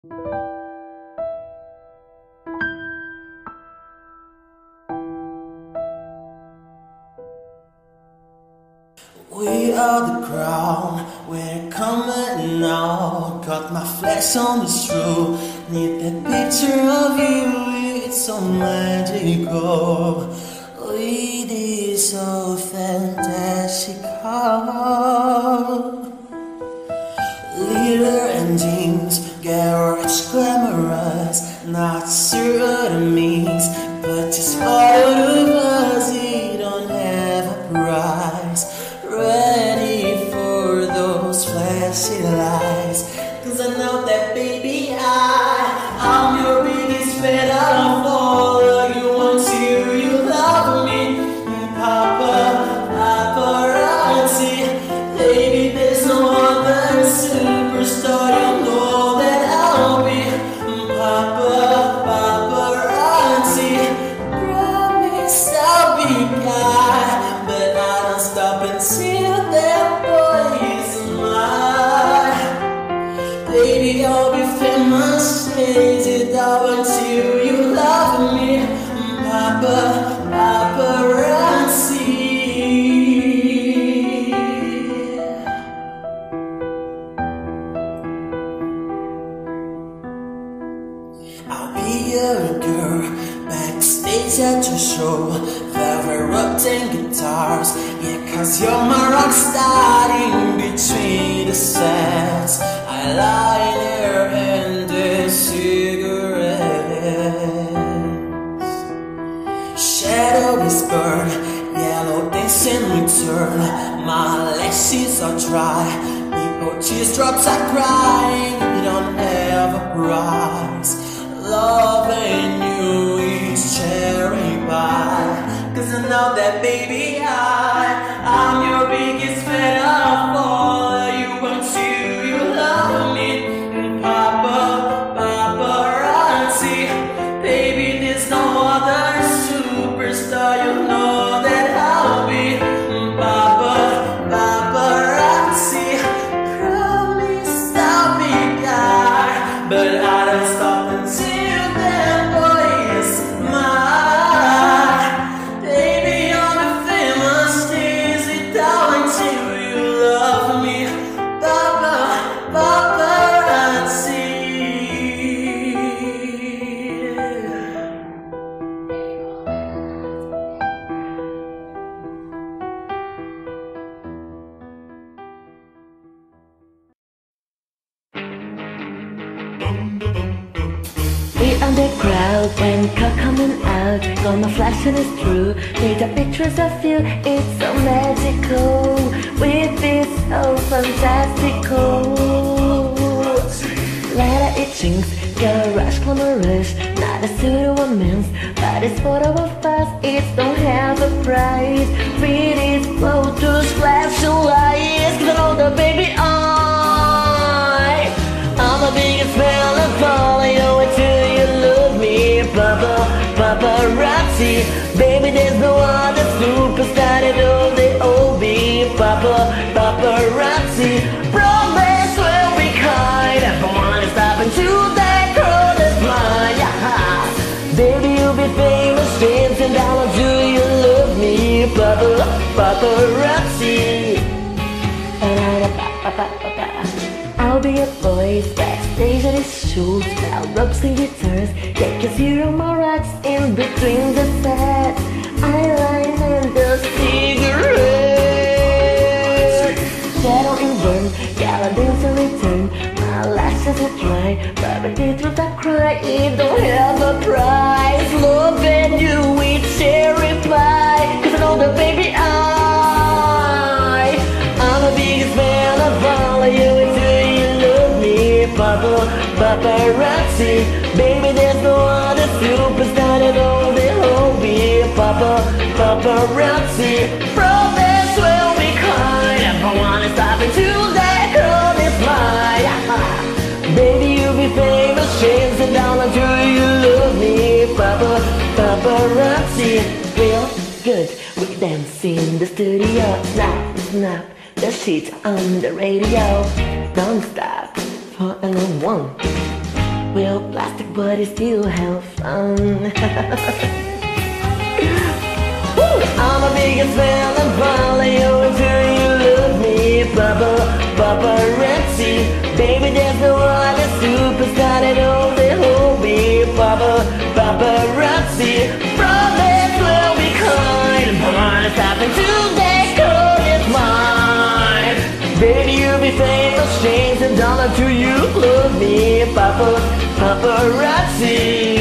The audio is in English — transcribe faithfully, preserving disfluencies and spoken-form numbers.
We are the crowd, we're coming out. Got my flesh on the stroke. Need that picture of you, it's so magical. It is so fantastical. Leader and jeans, garage glamorous. Not sure what it means, but just all of us, it don't have a price. Ready for those flashy lights, cause I know that baby I, I'm your biggest fan. I don't follow you once you, you love me. Papa, paparazzi, baby there's no other superstar. You know that I'll be Papa, paparazzi. Promise I'll be kind, but I don't stop until that boy is mine. Baby, I'll be famous, chase it out until you love me. Papa, paparazzi. I'll be your girl, backstage at your show. Velvet and guitars, yeah, cause you're my rock star. In between the sets, I lie there and the cigarettes. Shadow is burned, yellow dance in return. My lashes are dry, people teardrops are crying. You don't have a price. Loving you is cherry pie, cause I know that baby I, I'm your biggest fan. I'll follow you until you love me. Papa, paparazzi, baby there's no other superstar. You know that I'll be Papa, paparazzi. Promise I'll be kind, but I don't stop until on the crowd when car coming out, gonna flash and it's true. Take the pictures of you, it's so magical. With this so fantastical. Letter itchings, garage glamorous. Not a suit or men's, but it's photo of us, it don't have a price. Read these photos, flashing lights, cause I know the baby I, I'm the biggest fan of all of you until you love me. Papa, paparazzi, baby there's no other superstar that all they all be. Papa, paparazzi, promise will be kind. If I wanna stop until that girl is mine, yeah. Baby you'll be famous, dancing down until you love me. Papa, paparazzi. I'll be a voice backstage at his shows, while ropes and guitars, yeah, cause you're on my rocks in between the sets. Eyeliner and the cigarette. Shadow in burn, yellow dance in return. My lashes are dry, but my tears are cry. It don't have a price. Loving you with cherry pie, cause I know the baby I, I'm the biggest fan of all of you. Papa, paparazzi, baby there's no other superstar that all they hold me. Papa, paparazzi, promise will be kind. If I wanna stop until that girl is mine, baby you'll be famous, chasing down until you love me. Papa, paparazzi, real good, we dance in the studio. Snap, snap, the shit on the radio, don't stop. For and one. Well, plastic but it still have fun. Woo! I'm a biggest fan of Polly. Oh, until you love me, Papa, paparazzi. Baby, there's no other superstar that owns the whole me, Papa, paparazzi. From that will be kind, born stopping to that cold is mine. Baby, you'll be famous, change a dollar to you, love me, Papa, paparazzi.